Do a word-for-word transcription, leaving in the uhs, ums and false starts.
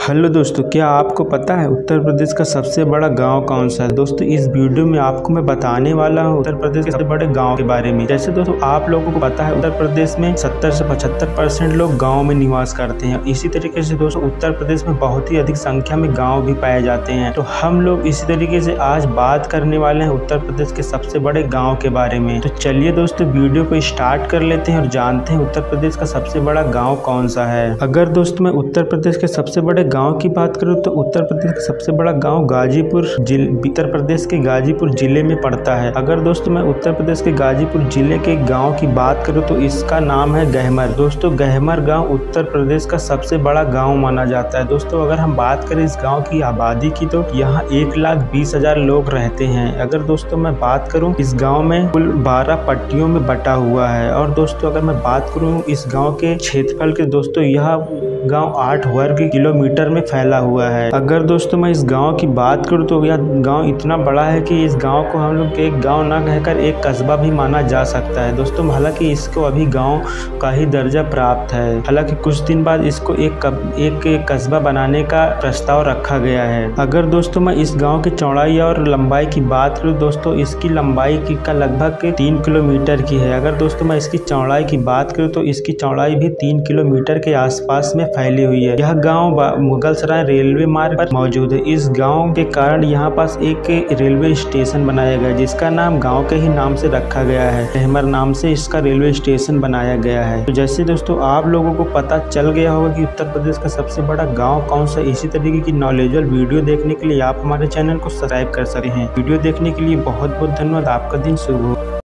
Hello दोस्तों, क्या आपको पता है उत्तर प्रदेश का सबसे बड़ा गांव कौन सा है। दोस्तों इस वीडियो में आपको मैं बताने वाला हूं उत्तर प्रदेश के सबसे बड़े गांव के बारे में। जैसे दोस्तों आप लोगों को पता है उत्तर प्रदेश में सत्तर से पचहत्तर परसेंट लोग गाँव में निवास करते हैं। इसी तरीके से दोस्तों उत्तर प्रदेश में बहुत ही अधिक संख्या में गाँव भी पाए जाते हैं। तो हम लोग इसी तरीके से आज बात करने वाले हैं उत्तर प्रदेश के सबसे बड़े गाँव के बारे में। तो चलिए दोस्तों वीडियो को स्टार्ट कर लेते हैं और जानते हैं उत्तर प्रदेश का सबसे बड़ा गाँव कौन सा है। अगर दोस्तों मैं उत्तर प्रदेश के सबसे बड़े गांव की बात करूं तो उत्तर प्रदेश का सबसे बड़ा गांव गाजीपुर जिले उत्तर प्रदेश के गाजीपुर जिले में पड़ता है। अगर दोस्तों मैं उत्तर प्रदेश के गाजीपुर जिले के गांव की बात करूं तो इसका नाम है गहमर। दोस्तों गहमर गांव उत्तर प्रदेश का सबसे बड़ा गांव माना जाता है। दोस्तों अगर हम बात करें इस गाँव की आबादी की तो यहाँ एक लाख बीस हजार लोग रहते हैं। अगर दोस्तों मैं बात करूँ इस गाँव में कुल बारह पट्टियों में बटा हुआ है। और दोस्तों अगर मैं बात करूँ इस गाँव के क्षेत्रफल के दोस्तों यह गाँव आठ वर्ग किलोमीटर में फैला हुआ है। अगर दोस्तों मैं इस गांव की बात करूं तो यह गांव इतना बड़ा है कि इस गांव को हम लोग एक गांव ना कहकर एक कस्बा भी माना जा सकता है। दोस्तों हालांकि इसको अभी गांव का ही दर्जा प्राप्त है। हालांकि कुछ दिन बाद इसको एक एक, एक कस्बा बनाने का प्रस्ताव रखा गया है। अगर दोस्तों मैं इस गाँव की चौड़ाई और लंबाई की बात करूँ दोस्तों इसकी लंबाई की का लगभग तीन किलोमीटर की है। अगर दोस्तों मैं इसकी चौड़ाई की बात करूँ तो इसकी चौड़ाई भी तीन किलोमीटर के आसपास में फैली हुई है। यह गाँव मुगलसराय रेलवे मार्ग पर मौजूद है। इस गांव के कारण यहाँ पास एक रेलवे स्टेशन बनाया गया जिसका नाम गांव के ही नाम से रखा गया है। गहमर नाम से इसका रेलवे स्टेशन बनाया गया है। तो जैसे दोस्तों आप लोगों को पता चल गया होगा कि उत्तर प्रदेश का सबसे बड़ा गांव कौन सा। इसी तरीके की नॉलेजेबल वीडियो देखने के लिए आप हमारे चैनल को सब्सक्राइब कर सकते हैं। वीडियो देखने के लिए बहुत बहुत धन्यवाद। आपका दिन शुभ हो।